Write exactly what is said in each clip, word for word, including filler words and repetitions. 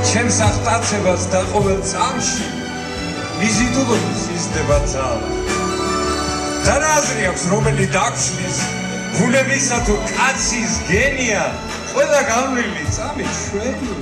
ჩემს აღტაცებას და ყოველ წამში მისი თუღობის იზრდება ძალა. და რა აზრი აქვს რომელი დაგშლის ბუნებისა თუ კაცის გენია ყველა განვლილი წამი ჩვენი.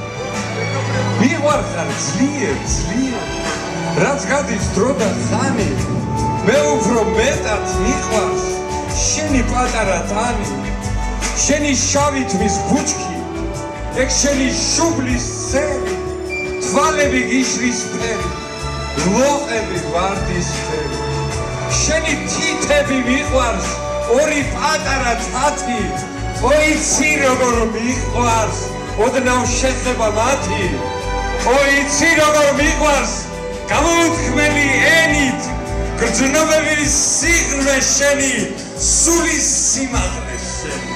მიყვარხარ ძლიერ ძლიერ რაც გადის დრო და ხანი მე უფრო მეტად მიყვარს შენი პატარა ტანი შენი შავი თმის ბუჩქი ეგ შენი შუბლის სერი თვალები გიშლის ფერი ლოყები ვარდის ფერი შენი თითები მიყვარს ორი პატარა თათი ოიცი როგორ მიყვარს ოდნავ შეხება მათი ოიცი როგორ მიყვარს გამოუთქმელი ენით გრძნობები სიღრმე შენი სულის სიმაღლე შენი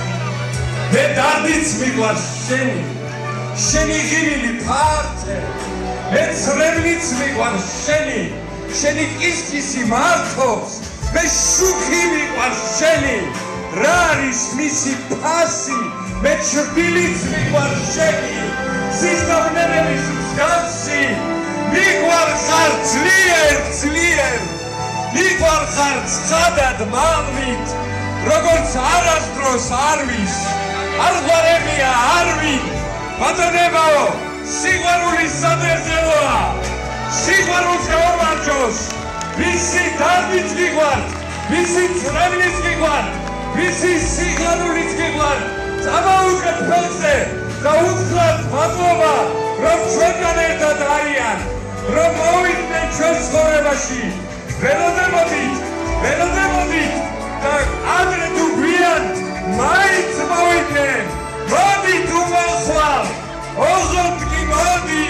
მე დარდიც მიყვარს შენი შენი ღიმილი ფართე მე ცრემლიც მიყვარს შენი შენი კისკისი მართობს მე შუქი მიყვარს შენი რა არის მისი ფასი მე ჩრდილიც მიყვარს შენი სისდავნერების მსგავსი მიყვარხარ ძლიერ ძლიერ მიყვარხარ ცხადად მალმით როგორც არასდროს არვის არ ღვარებია არვით ბატონებაო სიყვარულის სადერზელოა სიყვარულს გაუმარჯოს ვისი დარდიც გიყვართ ვისი წრემლიც გიყვართ ვისი სიყვარულიც გიყვართ წამოუდგეთ ფეხზე და უთხრათ მადლობა რომ ჩვენგან ერთად არიან რომ მოვიდნენ ჩვენ ცხოვრებაში ველოდებოდით ველოდებოდით და ადრე თუ გვიან მაინც მოვიდნენ მოდით უმოხვალ ოღონდ კი მოდი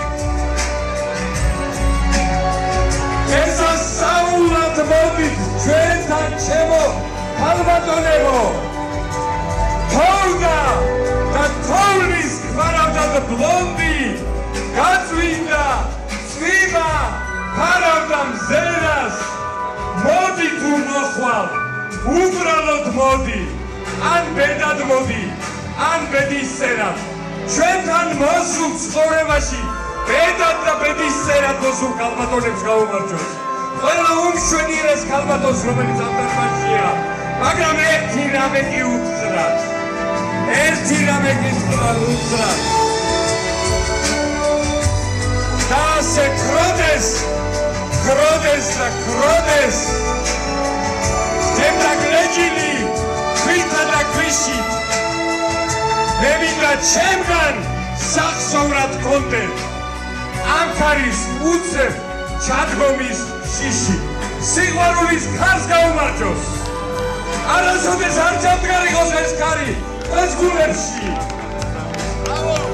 ესასწაულად მოდით ჩვენთან ჩემო ქალბატონებო თოვდა და თოვლის გვარავდა ბლონდი გაწვინდა წვიმა ფარავდა მზერას მოდი თუ მოხვალ უბრალოდ მოდი ან ბედად მოდი ან ბედისწერად ჩვენთან მოსულ ცხოვრებაში ბედად და ბედისწერად მოსულ ქალბატონებს გაუმარჯოს ყველა უმშვენიერეს ქალბატონს რომელიც ამ დარბაზშია მაგრამ ერთი რამე კი უთხრათ ერთი რამე კი უთხრათ და ასე ქროდეს ქროდეს და ქროდეს ხდება გლეჯილი ქვითა და ქვიშით მე მინდა ჩემგან სახსოვრად გქონდეთ ამქარის უცებ ჩადგომის შიში სიყვარულის ქარს გაუმარჯოს არასოდეს არ ჩამდგარიყოს ეს ქარი ეს გულებში